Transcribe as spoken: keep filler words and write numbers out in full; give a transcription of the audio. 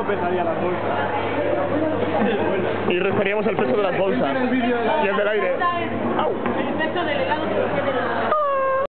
¿Cuánto pesaría las bolsas? Y restaríamos el peso de las bolsas y el del aire. El peso del helado.